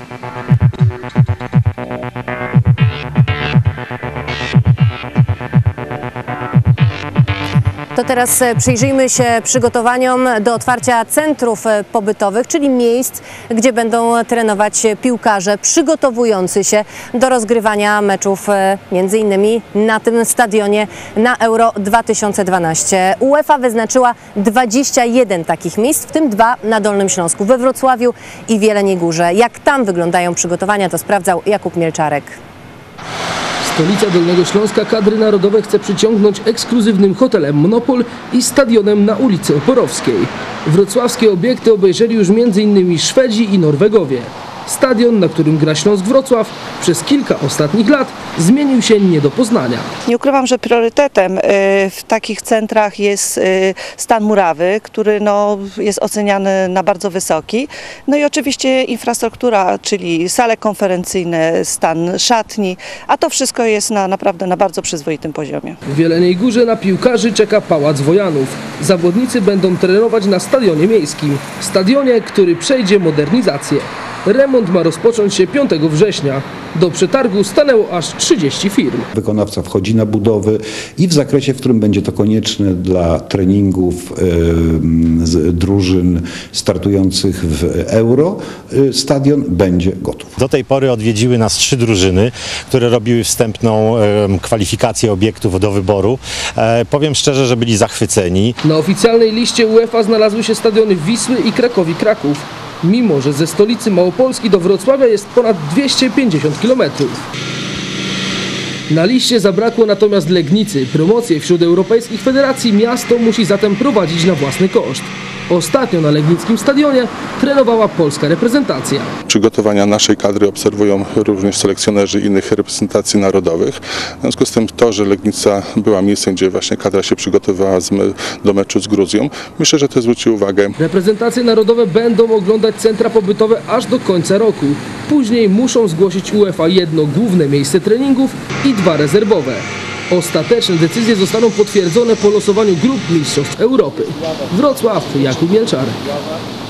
To teraz przyjrzyjmy się przygotowaniom do otwarcia centrów pobytowych, czyli miejsc, gdzie będą trenować piłkarze przygotowujący się do rozgrywania meczów m.in. na tym stadionie na Euro 2012. UEFA wyznaczyła 21 takich miejsc, w tym 2 na Dolnym Śląsku, we Wrocławiu i w Jeleniej Górze. Jak tam wyglądają przygotowania, to sprawdzał Jakub Mielczarek. Stolica Dolnego Śląska kadry narodowe chce przyciągnąć ekskluzywnym hotelem Monopol i stadionem na ulicy Oporowskiej. Wrocławskie obiekty obejrzeli już m.in. Szwedzi i Norwegowie. Stadion, na którym gra Śląsk Wrocław, przez kilka ostatnich lat zmienił się nie do poznania. Nie ukrywam, że priorytetem w takich centrach jest stan murawy, który jest oceniany na bardzo wysoki. No i oczywiście infrastruktura, czyli sale konferencyjne, stan szatni, a to wszystko jest naprawdę na bardzo przyzwoitym poziomie. W Jeleniej Górze na piłkarzy czeka Pałac Wojanów. Zawodnicy będą trenować na stadionie miejskim. Stadionie, który przejdzie modernizację. Remont ma rozpocząć się 5 września. Do przetargu stanęło aż 30 firm. Wykonawca wchodzi na budowy i w zakresie, w którym będzie to konieczne dla treningów drużyn startujących w Euro, stadion będzie gotów. Do tej pory odwiedziły nas 3 drużyny, które robiły wstępną kwalifikację obiektów do wyboru. Powiem szczerze, że byli zachwyceni. Na oficjalnej liście UEFA znalazły się stadiony Wisły i Krakowi Kraków. Mimo że ze stolicy Małopolski do Wrocławia jest ponad 250 km. Na liście zabrakło natomiast Legnicy. Promocję wśród europejskich federacji miasto musi zatem prowadzić na własny koszt. Ostatnio na legnickim stadionie trenowała polska reprezentacja. Przygotowania naszej kadry obserwują również selekcjonerzy innych reprezentacji narodowych. W związku z tym to, że Legnica była miejscem, gdzie właśnie kadra się przygotowywała do meczu z Gruzją, myślę, że to zwróci uwagę. Reprezentacje narodowe będą oglądać centra pobytowe aż do końca roku. Później muszą zgłosić UEFA jedno główne miejsce treningów i 2 rezerwowe. Ostateczne decyzje zostaną potwierdzone po losowaniu grup mistrzostw Europy. Wrocław, Jakub Mielczarek.